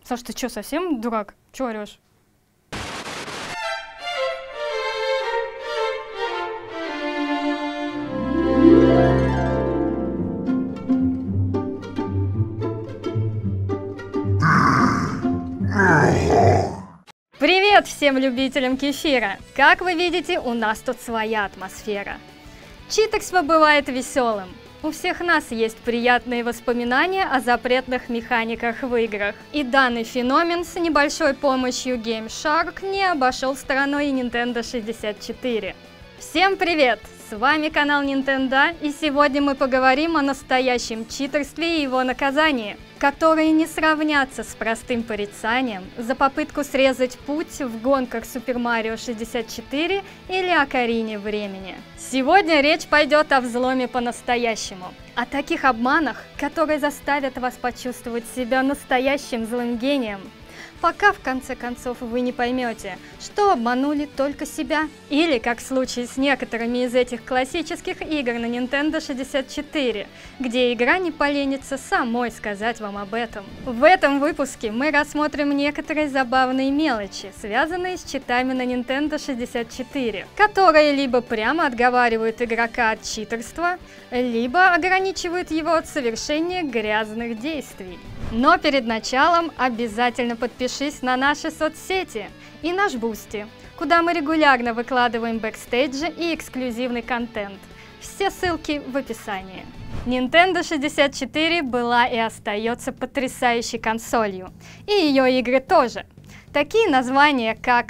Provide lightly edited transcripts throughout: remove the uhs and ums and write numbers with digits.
Саш, ты что, совсем дурак? Чего орешь? Привет всем любителям кефира! Как вы видите, у нас тут своя атмосфера. Читерство бывает веселым. У всех нас есть приятные воспоминания о запретных механиках в играх. И данный феномен с небольшой помощью Gymshark не обошел стороной и Nintendo 64. Всем привет! С вами канал Nintendo, и сегодня мы поговорим о настоящем читерстве и его наказании, которые не сравнятся с простым порицанием за попытку срезать путь в гонках Super Mario 64 или Окарине времени. Сегодня речь пойдет о взломе по-настоящему, о таких обманах, которые заставят вас почувствовать себя настоящим злым гением, пока в конце концов вы не поймете, что обманули только себя. Или, как в случае с некоторыми из этих классических игр на Nintendo 64, где игра не поленится самой сказать вам об этом. В этом выпуске мы рассмотрим некоторые забавные мелочи, связанные с читами на Nintendo 64, которые либо прямо отговаривают игрока от читерства, либо ограничивают его от совершения грязных действий. Но перед началом обязательно подпишись на наши соцсети и наш Boosty, куда мы регулярно выкладываем бэкстейджи и эксклюзивный контент. Все ссылки в описании. Nintendo 64 была и остается потрясающей консолью, и ее игры тоже. Такие названия, как,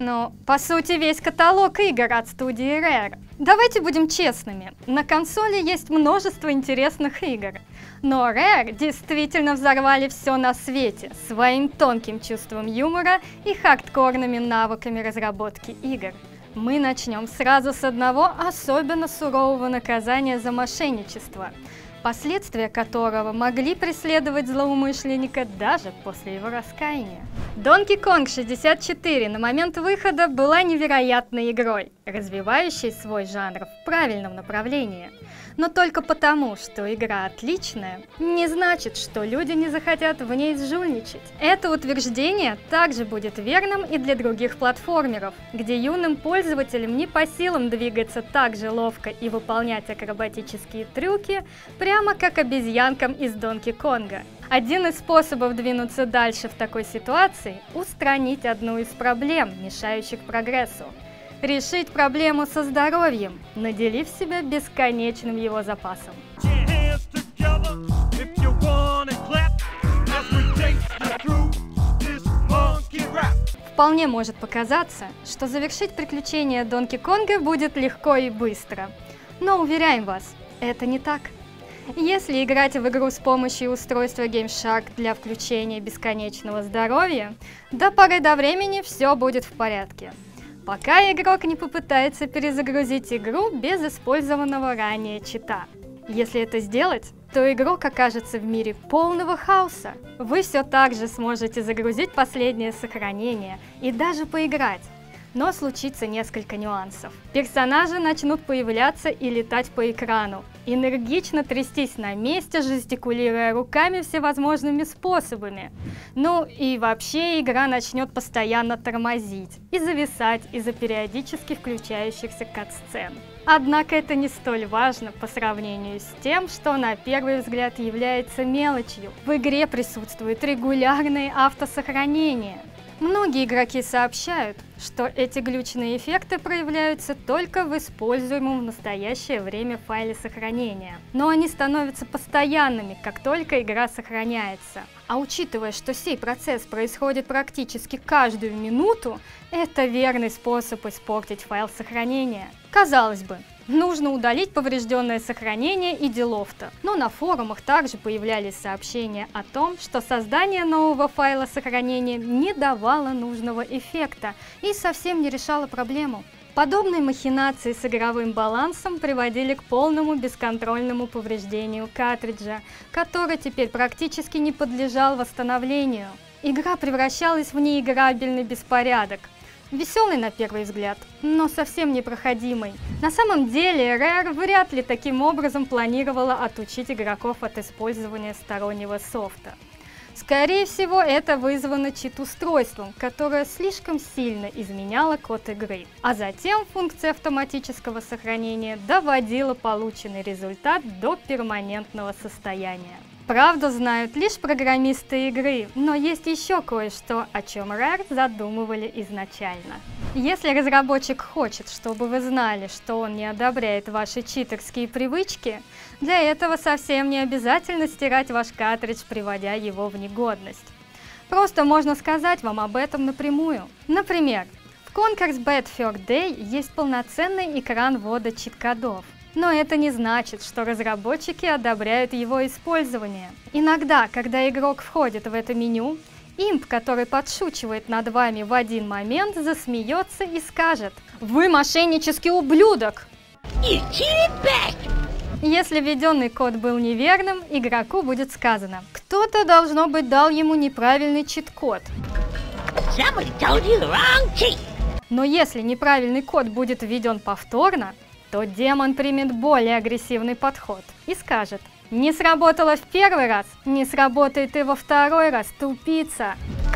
по сути, весь каталог игр от студии Rare. Давайте будем честными, на консоли есть множество интересных игр, но Rare действительно взорвали все на свете своим тонким чувством юмора и хардкорными навыками разработки игр. Мы начнем сразу с одного особенно сурового наказания за мошенничество, последствия которого могли преследовать злоумышленника даже после его раскаяния. Donkey Kong 64 на момент выхода была невероятной игрой, развивающей свой жанр в правильном направлении. Но только потому, что игра отличная, не значит, что люди не захотят в ней сжульничать. Это утверждение также будет верным и для других платформеров, где юным пользователям не по силам двигаться так же ловко и выполнять акробатические трюки, прямо как обезьянкам из Donkey Konga. Один из способов двинуться дальше в такой ситуации – устранить одну из проблем, мешающих прогрессу. Решить проблему со здоровьем, наделив себя бесконечным его запасом. Вполне может показаться, что завершить приключения Донки Конга будет легко и быстро. Но уверяем вас, это не так. Если играть в игру с помощью устройства Gymshark для включения бесконечного здоровья, до поры до времени все будет в порядке, пока игрок не попытается перезагрузить игру без использованного ранее чита. Если это сделать, то игрок окажется в мире полного хаоса. Вы все так же сможете загрузить последнее сохранение и даже поиграть. Но случится несколько нюансов. Персонажи начнут появляться и летать по экрану, энергично трястись на месте, жестикулируя руками всевозможными способами. Ну и вообще игра начнет постоянно тормозить и зависать из-за периодически включающихся кат-сцен. Однако это не столь важно по сравнению с тем, что на первый взгляд является мелочью. В игре присутствуют регулярные автосохранения. Многие игроки сообщают, что эти глючные эффекты проявляются только в используемом в настоящее время файле сохранения, но они становятся постоянными, как только игра сохраняется. А учитывая, что сей процесс происходит практически каждую минуту, это верный способ испортить файл сохранения. Казалось бы, нужно удалить поврежденное сохранение и делов-то. Но на форумах также появлялись сообщения о том, что создание нового файла сохранения не давало нужного эффекта и совсем не решало проблему. Подобные махинации с игровым балансом приводили к полному бесконтрольному повреждению картриджа, который теперь практически не подлежал восстановлению. Игра превращалась в неиграбельный беспорядок. Веселый на первый взгляд, но совсем непроходимый. На самом деле, Rare вряд ли таким образом планировала отучить игроков от использования стороннего софта. Скорее всего, это вызвано чит-устройством, которое слишком сильно изменяло код игры, а затем функция автоматического сохранения доводила полученный результат до перманентного состояния. Правду знают лишь программисты игры, но есть еще кое-что, о чем Rare задумывали изначально. Если разработчик хочет, чтобы вы знали, что он не одобряет ваши читерские привычки, для этого совсем не обязательно стирать ваш картридж, приводя его в негодность. Просто можно сказать вам об этом напрямую. Например, в Conker's Bad Fur Day есть полноценный экран ввода чит-кодов. Но это не значит, что разработчики одобряют его использование. Иногда, когда игрок входит в это меню, имп, который подшучивает над вами в один момент, засмеется и скажет: «Вы мошеннический ублюдок!» Если введенный код был неверным, игроку будет сказано: «Кто-то, должно быть, дал ему неправильный чит-код». Но если неправильный код будет введен повторно, то демон примет более агрессивный подход и скажет: «Не сработало в первый раз, не сработает и во второй раз, тупица».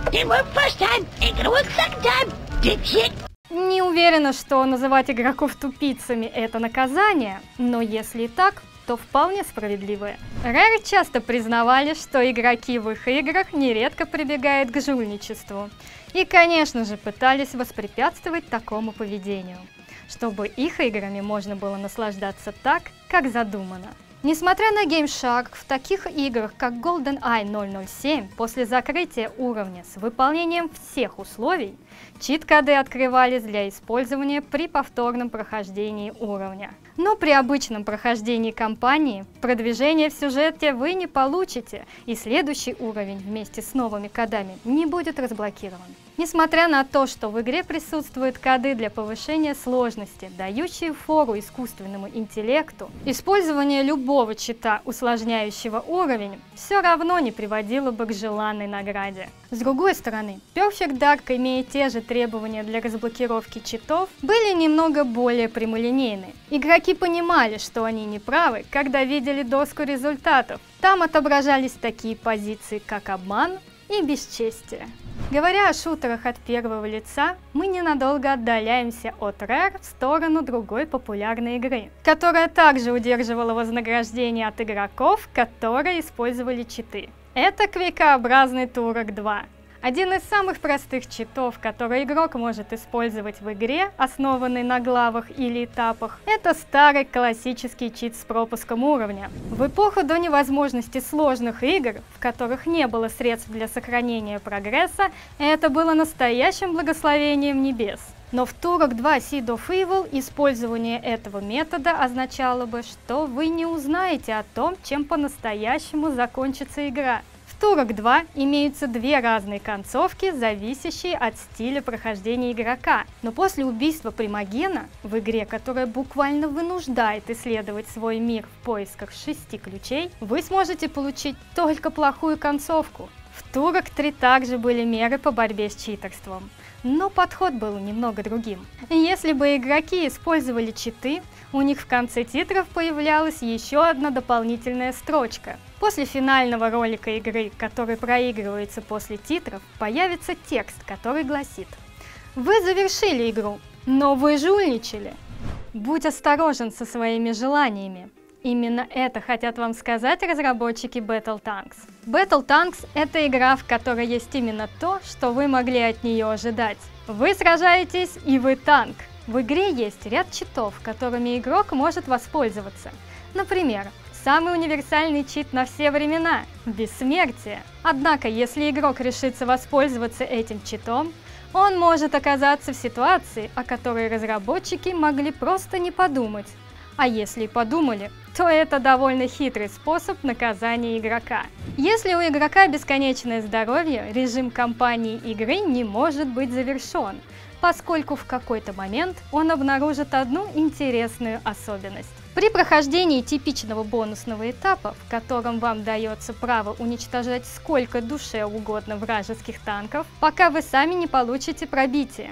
Не уверена, что называть игроков тупицами – это наказание, но если и так, то вполне справедливое. Rare часто признавали, что игроки в их играх нередко прибегают к жульничеству. И, конечно же, пытались воспрепятствовать такому поведению, чтобы их играми можно было наслаждаться так, как задумано. Несмотря на Game Shark, в таких играх, как GoldenEye 007, после закрытия уровня с выполнением всех условий, чит-коды открывались для использования при повторном прохождении уровня. Но при обычном прохождении кампании продвижение в сюжете вы не получите, и следующий уровень вместе с новыми кодами не будет разблокирован. Несмотря на то, что в игре присутствуют коды для повышения сложности, дающие фору искусственному интеллекту, использование любого чита, усложняющего уровень, все равно не приводило бы к желанной награде. С другой стороны, Perfect Dark, имея те же требования для разблокировки читов, были немного более прямолинейны. Игроки понимали, что они не правы, когда видели доску результатов. Там отображались такие позиции, как обман и бесчестие. Говоря о шутерах от первого лица, мы ненадолго отдаляемся от Rare в сторону другой популярной игры, которая также удерживала вознаграждение от игроков, которые использовали читы. Это кликообразный Turok 2. Один из самых простых читов, который игрок может использовать в игре, основанный на главах или этапах, это старый классический чит с пропуском уровня. В эпоху до невозможности сложных игр, в которых не было средств для сохранения прогресса, это было настоящим благословением небес. Но в Turok 2 Seed of Evil использование этого метода означало бы, что вы не узнаете о том, чем по-настоящему закончится игра. В Turok 2 имеются две разные концовки, зависящие от стиля прохождения игрока. Но после убийства Примагена в игре, которая буквально вынуждает исследовать свой мир в поисках 6 ключей, вы сможете получить только плохую концовку. В Turok 3 также были меры по борьбе с читерством, но подход был немного другим. Если бы игроки использовали читы, у них в конце титров появлялась еще одна дополнительная строчка. После финального ролика игры, который проигрывается после титров, появится текст, который гласит: «Вы завершили игру, но вы жульничали. Будь осторожен со своими желаниями». Именно это хотят вам сказать разработчики Battle Tanks. Battle Tanks — это игра, в которой есть именно то, что вы могли от нее ожидать. Вы сражаетесь, и вы танк. В игре есть ряд читов, которыми игрок может воспользоваться. Например, самый универсальный чит на все времена – бессмертие. Однако, если игрок решится воспользоваться этим читом, он может оказаться в ситуации, о которой разработчики могли просто не подумать. А если и подумали, то это довольно хитрый способ наказания игрока. Если у игрока бесконечное здоровье, режим кампании игры не может быть завершен, поскольку в какой-то момент он обнаружит одну интересную особенность. При прохождении типичного бонусного этапа, в котором вам дается право уничтожать сколько душе угодно вражеских танков, пока вы сами не получите пробитие.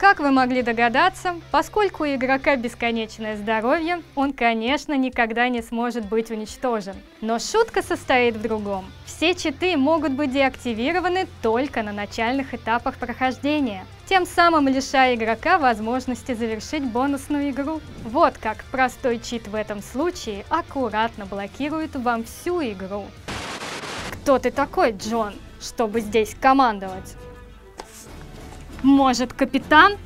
Как вы могли догадаться, поскольку у игрока бесконечное здоровье, он, конечно, никогда не сможет быть уничтожен. Но шутка состоит в другом. Все читы могут быть деактивированы только на начальных этапах прохождения, тем самым лишая игрока возможности завершить бонусную игру. Вот как простой чит в этом случае аккуратно блокирует вам всю игру. Кто ты такой, Джон, чтобы здесь командовать? Может, капитан?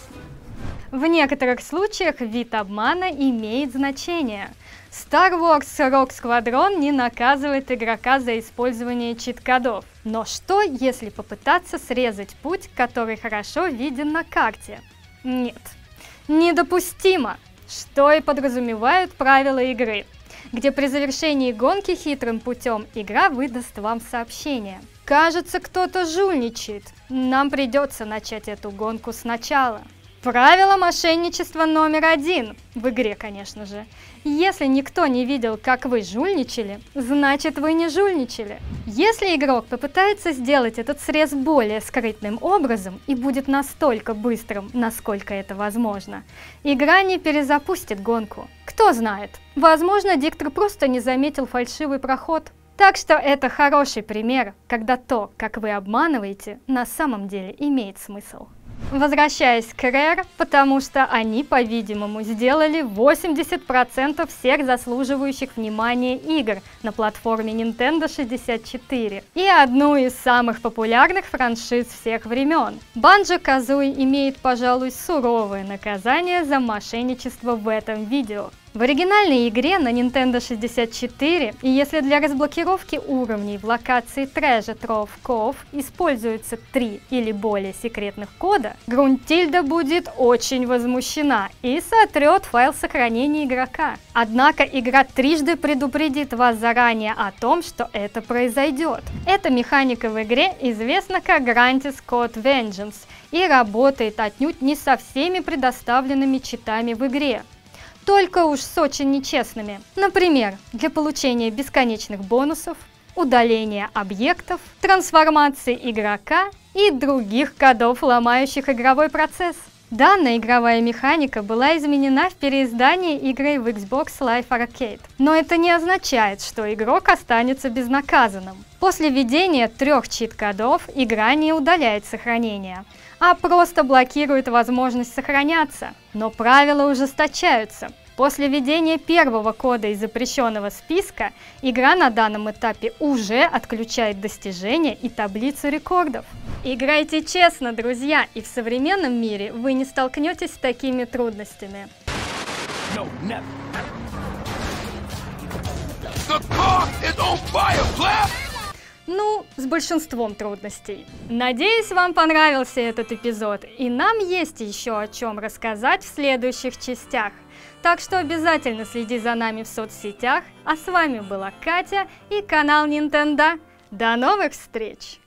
В некоторых случаях вид обмана имеет значение. Star Wars Rogue Squadron не наказывает игрока за использование чит-кодов. Но что, если попытаться срезать путь, который хорошо виден на карте? Нет, недопустимо, что и подразумевают правила игры, где при завершении гонки хитрым путем игра выдаст вам сообщение. Кажется, кто-то жульничает. Нам придется начать эту гонку сначала. Правило мошенничества номер 1 в игре, конечно же. Если никто не видел, как вы жульничали, значит вы не жульничали. Если игрок попытается сделать этот срез более скрытным образом и будет настолько быстрым, насколько это возможно, игра не перезапустит гонку. Кто знает, возможно, диктор просто не заметил фальшивый проход. Так что это хороший пример, когда то, как вы обманываете, на самом деле имеет смысл. Возвращаясь к Rare, потому что они, по-видимому, сделали 80% всех заслуживающих внимания игр на платформе Nintendo 64 и одну из самых популярных франшиз всех времен. Банджо-Казуи имеет, пожалуй, суровое наказание за мошенничество в этом видео. В оригинальной игре на Nintendo 64, и если для разблокировки уровней в локации Treasure Trove Cove используется 3 или более секретных кода, Грунтильда будет очень возмущена и сотрет файл сохранения игрока. Однако игра трижды предупредит вас заранее о том, что это произойдет. Эта механика в игре известна как Grunty's Code Vengeance и работает отнюдь не со всеми предоставленными читами в игре. Только уж с очень нечестными. Например, для получения бесконечных бонусов, удаления объектов, трансформации игрока и других кодов, ломающих игровой процесс. Данная игровая механика была изменена в переиздании игры в Xbox Live Arcade. Но это не означает, что игрок останется безнаказанным. После введения 3 чит-кодов игра не удаляет сохранение, а просто блокирует возможность сохраняться. Но правила ужесточаются. После введения первого кода из запрещенного списка, игра на данном этапе уже отключает достижения и таблицу рекордов. Играйте честно, друзья, и в современном мире вы не столкнетесь с такими трудностями. No, never. The car is on fire, Clap! Ну, с большинством трудностей. Надеюсь, вам понравился этот эпизод, и нам есть еще о чем рассказать в следующих частях. Так что обязательно следи за нами в соцсетях. А с вами была Катя и канал Nintendo. До новых встреч!